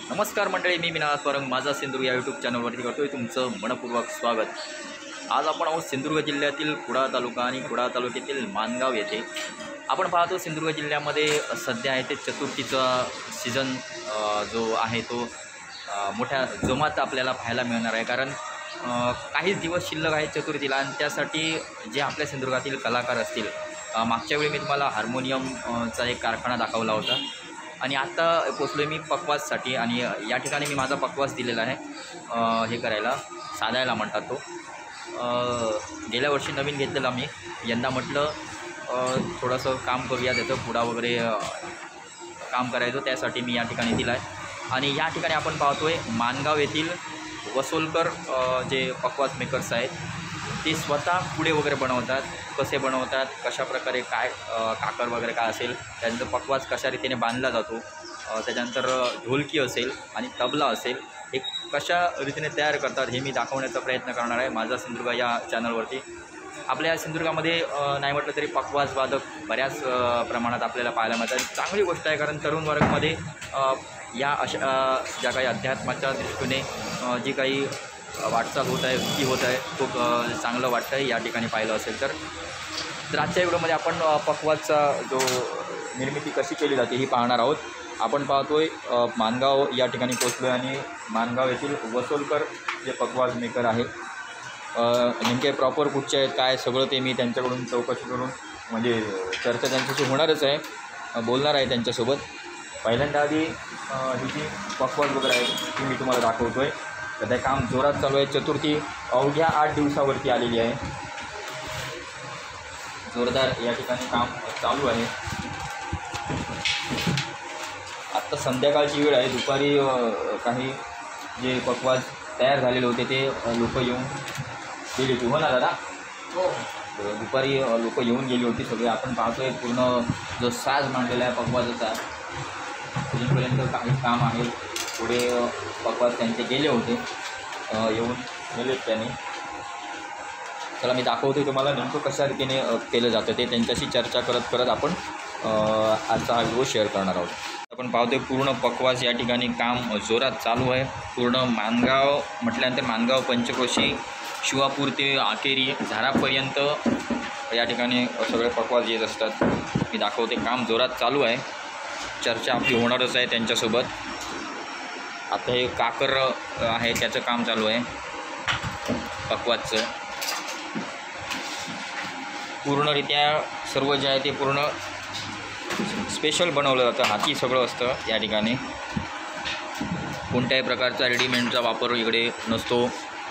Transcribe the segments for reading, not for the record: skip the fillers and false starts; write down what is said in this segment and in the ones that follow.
नमस्कार मंडळी, मी विनायक स्वरंग माझा सिंधुदुर्ग या यूट्यूब चॅनलवरती करतोय तुमचं मनपूर्वक स्वागत। आज आपण आहोत सिंधुदुर्ग जिल्ह्यातील कुडाळ तालुका आणि कुडाळ तालुक्यातील मानगाव येथे। आपण पाहतो सिंधुदुर्ग जिल्ह्यामध्ये सध्या आहे ते चतुर्थीचा सीझन जो आहे तो मोठ्या जोमात आपल्याला पाहायला मिळणार आहे। कारण काही दिवस शिल्लक आहेत चतुर्थीला आणि त्यासाठी जे आपल्या सिंधुदुर्गातील कलाकार असतील, मागच्या वेळी मी तुम्हाला हार्मोनियमचा एक कारखाना दाखवला होता आणि आता पोचलो मी पकवाससाठी आणि या ठिकाणी मी माझा पकवास दिलेला आहे हे करायला, साधायला म्हणतात तो। गेल्या वर्षी नवीन घेतलेला मी, यंदा म्हटलं थोडंसं काम करूया, त्याचं पुडा वगैरे काम करायचं, त्यासाठी मी या ठिकाणी दिला आहे। आणि या ठिकाणी आपण पाहतोय मानगाव येथील वसोलकर जे पकवास मेकर्स आहेत ते स्वतः पुडे वगैरे बनवतात। कसे बनवतात, कशाप्रकारे काय काकर वगैरे काय असेल, त्यानंतर पकवास कशा रीतीने बांधला जातो, त्याच्यानंतर ढोलकी असेल आणि तबला असेल, हे कशा रीतीने तयार करतात हे मी दाखवण्याचा प्रयत्न करणार आहे माझा सिंधुदुर्ग या चॅनलवरती। आपल्या सिंधुदुर्गामध्ये नाही म्हटलं तरी पकवास वादक बऱ्याच प्रमाणात आपल्याला पाहायला मिळतात। चांगली गोष्ट आहे, कारण तरुण वर्गामध्ये या अशा ज्या काही अध्यात्माच्या दृष्टीने जी काही वाटचाल होत आहे, वृत्ती होत आहे, खूप चांगलं वाटतं आहे या ठिकाणी पाहिलं असेल तर। आजच्या व्हिडिओमध्ये आपण पकवासचा जो निर्मिती कशी केली जाते ही पाहणार आहोत। आपण पाहतोय मानगाव या ठिकाणी पोचलो आहे आणि मानगाव येथील वसोलकर जे पकवास मेकर आहे, नेमके प्रॉपर कुठचे आहेत काय सगळं ते मी त्यांच्याकडून चौकशी करून म्हणजे चर्चा त्यांच्याशी होणारच आहे, बोलणार आहे त्यांच्यासोबत। पहिल्यांदा आधी ही जी पकवास वगैरे आहे ती मी तुम्हाला दाखवतो आहे। सध्या काम जोरात चालू आहे, चतुर्थी अवघ्या 8 दिवसावरती आलेली आहे, जोरदार या ठिकाणी काम चालू आहे। आत्ता संध्याकाळची वेळ आहे, दुपारी काही जे पकवास तयार झालेले होते ते लोक येऊन गेली होती, हो ना दादा? हो, दुपारी लोक येऊन गेली होती सगळे। आपण पाहतोय पूर्ण जो साज मांडलेला आहे पकवासाचा, तिथपर्यंत काही काम आहे, पुढे पकवास त्यांचे गेले होते, येऊन गेलेत त्यांनी। चला मी दाखवतो तुम्हाला नेमकं कशा रीतीने केलं जातं ते, त्यांच्याशी चर्चा करत करत आपण आजचा हा व्हिडिओ शेअर करणार आहोत। आपण पाहतोय पूर्ण पकवास या ठिकाणी काम जोरात चालू आहे। पूर्ण मानगाव म्हटल्यानंतर मानगाव, पंचक्रोशी, शिवापूर ते आकेरी झारापर्यंत या ठिकाणी सगळे पकवास येत असतात। मी दाखवते काम जोरात चालू आहे, चर्चा आपली होणारच आहे त्यांच्यासोबत। आता हे काकर आहे त्याचं काम चालू आहे पकवासचं। पूर्णरित्या सर्व जे आहे ते पूर्ण स्पेशल बनवलं जातं, हाती सगळं असतं या ठिकाणी, कोणत्याही प्रकारचा रेडीमेडचा वापर इकडे नसतो।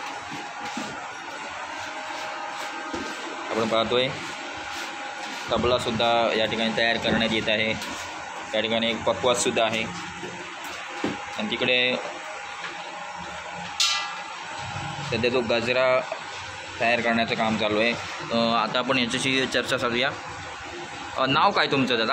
आपण पाहतोय तबलासुद्धा या ठिकाणी तयार करण्यात येत आहे, त्या ठिकाणी एक पकवाससुद्धा आहे आणि तिकडे सध्या तो गजरा तयार करण्याचं काम चालू आहे। आता आपण याच्याशी चर्चा साधूया। नाव काय तुमचं दादा?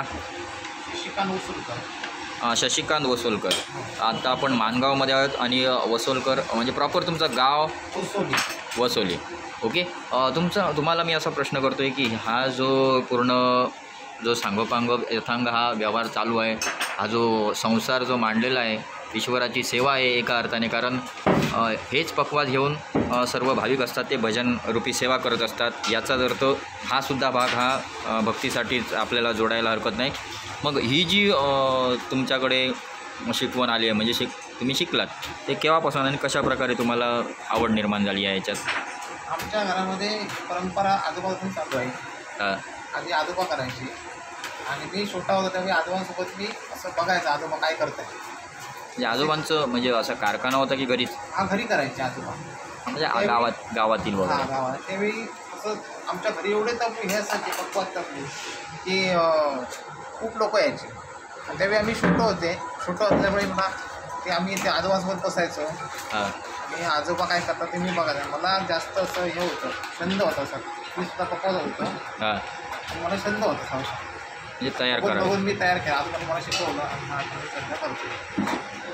शशिकांत वसोलकर। आता आपण मानगावमध्ये आहोत आणि वसोलकर म्हणजे प्रॉपर तुमचं गाव? वसोली। ओके, तुम्हाला मी असा प्रश्न करतो आहे की हा जो पूर्ण जो सांगोपांग यथांग हा व्यवहार चालू आहे, हा जो संसार जो मांडलेला आहे, ईश्वराची सेवा आहे एका अर्थाने, कारण हेच पकवास घेऊन सर्व भाविक असतात ते भजन रूपी सेवा करत असतात। याचाच अर्थ हा सुद्धा भाग हा भक्तीसाठीच आपल्याला जोडायला हरकत नाही। मग ही जी तुमच्याकडे शिकवण आली आहे, म्हणजे तुम्ही शिकलात ते केव्हापासून आणि कशाप्रकारे तुम्हाला आवड निर्माण झाली आहे याच्यात? आमच्या घरामध्ये परंपरा आजोबापासून चालू आहे। आधी आजोबा करायची आणि मी छोटा होता त्यावेळी आजोबांसोबत मी असं बघायचं आजोबा काय करत आहे। म्हणजे आजोबांचं म्हणजे असा कारखाना होता की घरीच? हा, घरी करायचे आजोबा, म्हणजे गावातील हा वगैरे? गावात। त्यावेळी असं आमच्या घरी एवढे तपले हे असायचे पकवास तपले की खूप लोक यायचे। आणि त्यावेळी आम्ही छोटो असल्यामुळे मला ते आम्ही ते आजोबासोबत बसायचो आणि आजोबा काय करतात ते मी बघायचं। मला जास्त असं हे होतं, छंद होता असं, मी सुद्धा पकवास होतं आणि मला छंद होता संसार म्हणजे तयार करा बघून मी तयार केला। आजोबाने मला शिकवलं आणि सध्या करतो।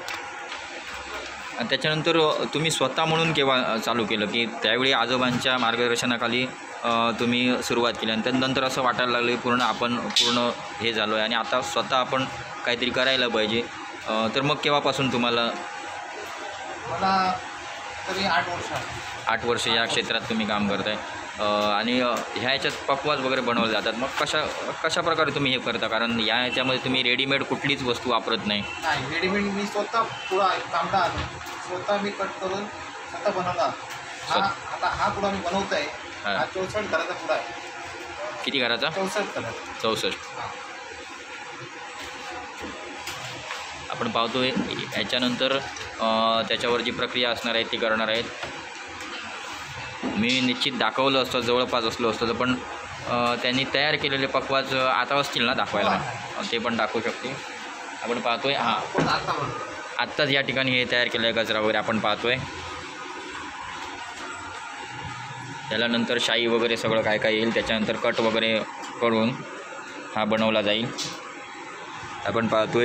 आणि त्याच्यानंतर तुम्ही स्वतः म्हणून केव्हा चालू केलं की त्यावेळी आजोबांच्या मार्गदर्शनाखाली तुम्ही सुरुवात केली आणि त्यानंतर असं वाटायला लागलं पूर्ण आपण हे झालो आहे आणि आता स्वतः आपण काहीतरी करायला पाहिजे, तर मग केव्हापासून तुम्हाला मला तरी 8 वर्ष आहे. 8 वर्ष या क्षेत्रात तुम्ही काम करताय आणि ह्या ह्याच्यात पकवाज वगैरे बनवले जातात. मग कशा प्रकारे तुम्ही हे करता? कारण या ह्याच्यामध्ये तुम्ही रेडीमेड कुठलीच वस्तू वापरत नाही. नाही, रेडीमेड मी स्वतः पुडा तांबडा आणून स्वतः मी कट करून स्वतः बनवला. हा पुडा मी बनवतो आहे. हा 64 घराचा पुडा आहे. किती घराचा? 64. आपण पाहतोय याच्यानंतर त्याच्यावर जी प्रक्रिया असणार आहे ती करणार आहेत. मी निश्चित दाखवलं असतं, जवळपास असलो असतं तर, पण त्यांनी तयार केलेले पकवाज आता असतील ना दाखवायला, ते पण दाखवू शकते. आपण पाहतोय आत्ताच या ठिकाणी हे तयार केलं आहे गजरा वगैरे आपण पाहतोय. त्याच्यानंतर शाई वगैरे सगळं काय काय येईल, त्याच्यानंतर कट वगैरे करून हा बनवला जाईल. आपण पाहतोय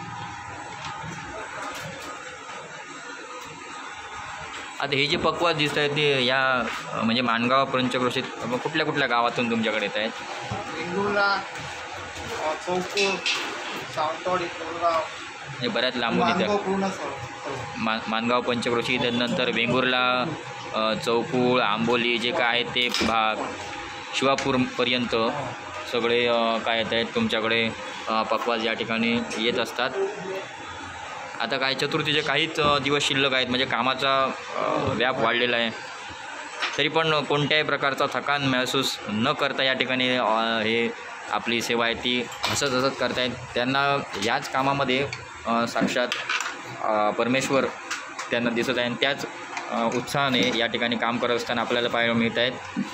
आता हे जे पकवाज दिसत आहेत ते या म्हणजे माणगाव पंचक्रोशीत कुठल्या कुठल्या गावातून तुमच्याकडे येत आहेत? वेंगुर्ला, चौकूर, सावंतवाडी, कोरगाव, हे बऱ्याच लांबून येतात. माणगाव पंचक्रोशी, त्यानंतर वेंगुर्ला, चौकूळ, आंबोली जे काय आहे ते भाग, शिवापूरपर्यंत सगळे काय येत आहेत तुमच्याकडे पकवाज या ठिकाणी येत असतात. आता काय चतुर्थीचे काहीच दिवस शिल्लक आहेत, म्हणजे कामाचा व्याप वाढलेला आहे, तरी पण कोणत्याही प्रकारचा थकान महसूस न करता या ठिकाणी हे आपली सेवा आहे ती हसत करतायत. त्यांना याच कामामध्ये साक्षात परमेश्वर त्यांना दिसत आहे आणि त्याच उत्साहाने या ठिकाणी काम करत असताना आपल्याला पाहायला मिळत आहेत.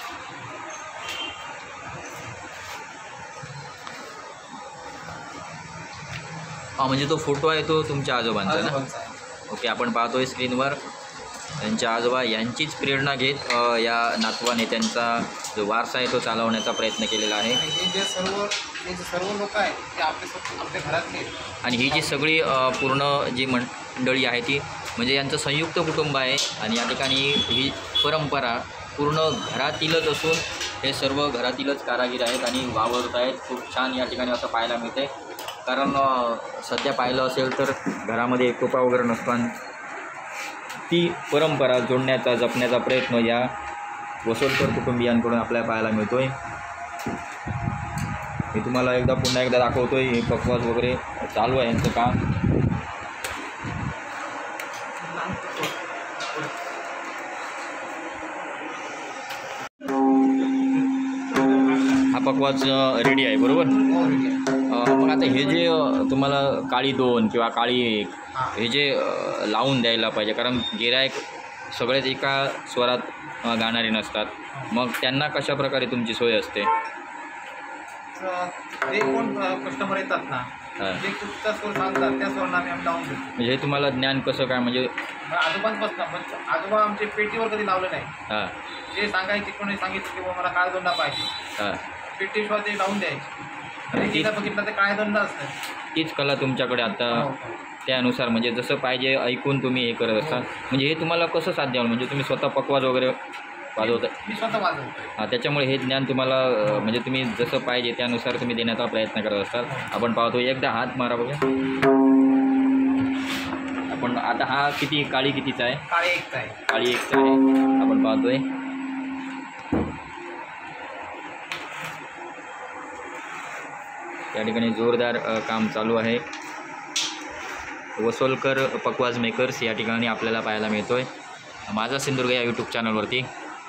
म्हणजे तो फोटो आहे तो तुमच्या आजोबांचा ना? ओके, आपण पाहतोय स्क्रीनवर त्यांच्या आजोबा यांचीच प्रेरणा घेत या नातवाने त्यांचा जो वारसा आहे तो चालवण्याचा प्रयत्न केलेला आहे. हे जे सर्व लोक आहेत ते आपल्या घरातले, आणि ही जी सगळी पूर्ण जी मंडळी आहे ती म्हणजे यांचं संयुक्त कुटुंब आहे आणि या ठिकाणी ही परंपरा पूर्ण घरातीलच असून हे सर्व घरातीलच कारागीर आहेत आणि वावरत आहेत. खूप छान या ठिकाणी असं पाहायला मिळते. कारण सध्या पाहिलं असेल तर घरामध्ये एकोपा वगैरे नसतो आणि ती परंपरा जोडण्याचा जपण्याचा प्रयत्न या वसोलकर कुटुंबियांकडून आपल्याला पाहायला मिळतो आहे. मी तुम्हाला पुन्हा एकदा दाखवतो आहे. हे पकवाज वगैरे चालू आहे यांचं काम. हा पकवाज रेडी आहे बरोबर. मग आता हे जे तुम्हाला काळी 2 किंवा काळी 1 हे जे लावून द्यायला पाहिजे, कारण गिऱ्हाईक सगळेच एका स्वरात गाणारे नसतात, मग त्यांना कशा प्रकारे तुमची सोय असते? जे कोण कस्टमर येतात ना, जे कुठचा स्वर सांगतात त्या स्वरांना आम्ही लावून देतो. म्हणजे हे तुम्हाला ज्ञान कसं काय? म्हणजे आजोबांपासून, आजोबा आमचे पेटीवर कधी लावलं नाही. हां, जे सांगायचे कोणी सांगितलं की मला काळा दोंडा पाहिजे, हां, पेटीशिवाय ते लावून द्यायचे. बघितलं तर काळ्या दोंडा असतात. तीच कला तुमच्याकडे आता त्यानुसार म्हणजे जसं पाहिजे ऐकून तुम्ही हे करत असता. म्हणजे हे तुम्हाला कसं साध्य होईल? म्हणजे तुम्ही स्वतः पकवाज वगैरे वाजवता? मी स्वतः वाजवतो. हां, त्याच्यामुळे हे ज्ञान तुम्हाला म्हणजे तुम्ही जसं पाहिजे त्यानुसार तुम्ही देण्याचा प्रयत्न करत असतात. आपण पाहतो एकदा हात मारा बघा. आपण आता हा किती काळी कितीचा आहे? काळी 1चा आहे. काळी 1चा आहे. आपण पाहतोय त्या ठिकाणी जोरदार काम चालू आहे. वसोलकर पकवाज मेकर्स या ठिकाणी आपल्याला पाहायला मिळतोय माझा सिंधुदुर्ग या यूट्यूब चॅनलवरती.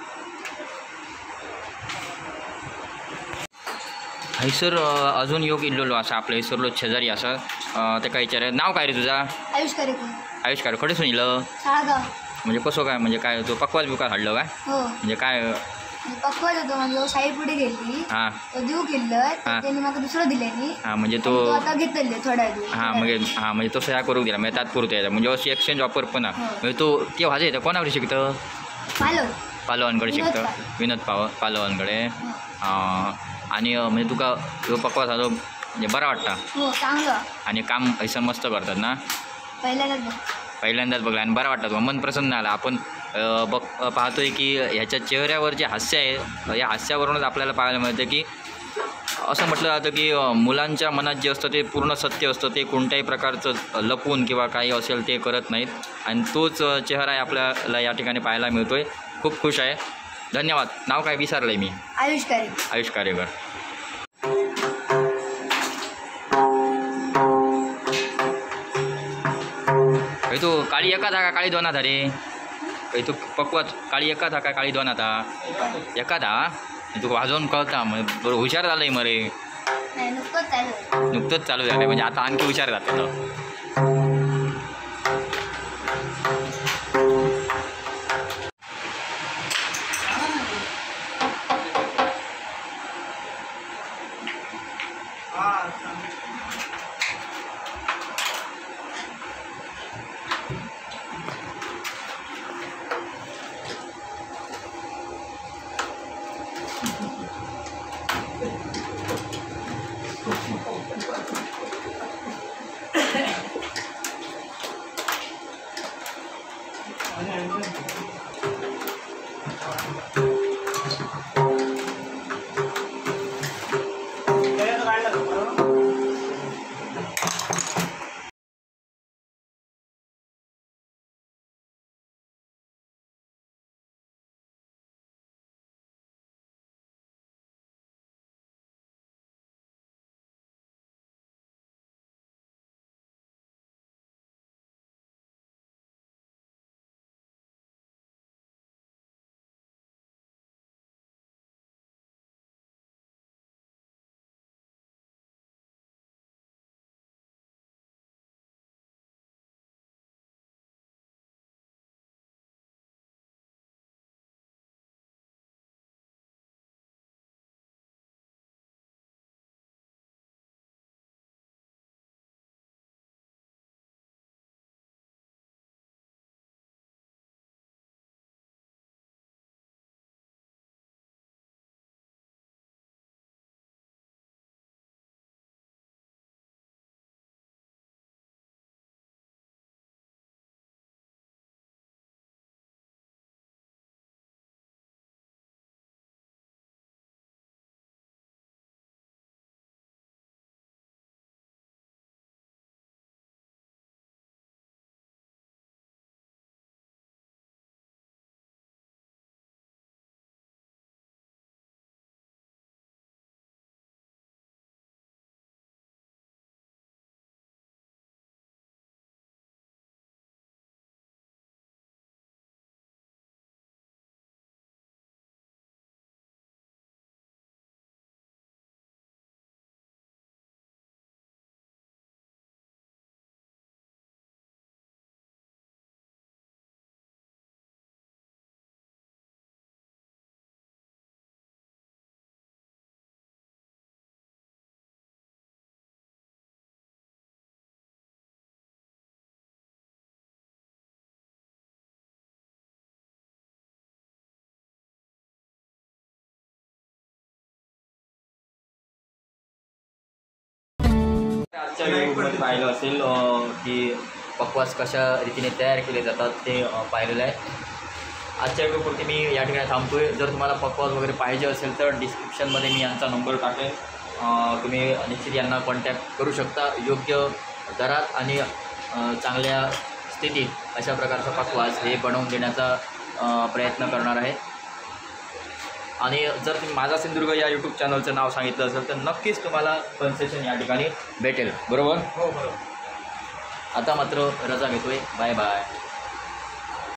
हैसर अजून योग इल्लो असा आपल्या हैसरलो शेजारी असा ते काय विचार नाव काय रे तुझा? आयुष कार्यक्रम. आयुष काय खडे सुनिलं म्हणजे कसं काय म्हणजे काय तो पकवाज बिकवाज हाडलं काय? हो, म्हणजे काय पकवाज होतो म्हणजे साई पुढे गेली. हां, तो देऊ केलं त्यांनी मला दुसरं दिलं. हां, म्हणजे तो आता घेतले थोड्या दिवस. हां, म्हणजे तो सह्या करून दिला म्हणजे तात्पुरतं यायचा म्हणजे अशी एक्सचेंज ऑफर पण आहे. म्हणजे तो ते वाजे येतं कोणाकडे शिकतं? पालवांकडे शिकतं. विनोद पालवांकडे. आणि म्हणजे तुका ह्यो पकवाज हा म्हणजे बरा वाटता? हो, चांगलं. आणि काम हैसर मस्त करतात ना? पहिल्यांदाच बघला आणि बरा वाटतं तो मन प्रसन्न आला. आपण पाहतोय की ह्याच्या चेहऱ्यावर जे हास्य आहे या हास्यावरूनच आपल्याला पाहायला मिळतं की असं म्हटलं जातं की मुलांच्या मनात जे असतं ते पूर्ण सत्य असतं, ते कोणत्याही प्रकारचं लपवून किंवा काही असेल ते करत नाहीत आणि तोच चेहरा आहे आपल्याला या ठिकाणी पाहायला मिळतो आहे. खूप खुश आहे. धन्यवाद. नाव काय विसरलं आहे मी? आयुष करे. आयुष कारेकर. काही तू काळी एका था का काळी दोन था रे? काही तू पक्वात काळी एका था का काळी दोन था? एका था. तू वाजवून कळता मग बरं हुशार झालं आहे मरे. नाही नुकतंच नुकतंच चालू आहे. चालू झालं म्हणजे आता आणखी हुशार जातं. आजच्या व्हिडिओमध्ये पाहिलं असेल की पक्वास कशा रीतीने तयार केले जातात ते पाहिलेलं आहे. आजच्या व्हिडिओपुरती मी या ठिकाणी थांबतो आहे. जर तुम्हाला पक्वास वगैरे पाहिजे असेल तर डिस्क्रिप्शनमध्ये मी यांचा नंबर टाकेन. तुम्ही निश्चित यांना कॉन्टॅक्ट करू शकता. योग्य दरात आणि चांगल्या स्थितीत अशा प्रकारचा पक्वास हे बनवून देण्याचा प्रयत्न करणार आहे. आणि जर तुम्ही माझा सिंधुदुर्ग या यूट्यूब चॅनलचं नाव सांगितलं असेल तर नक्कीच तुम्हाला कन्सेशन या ठिकाणी भेटेल. बरोबर? हो बरोबर. आता मात्र रजा घेतोय. Bye bye.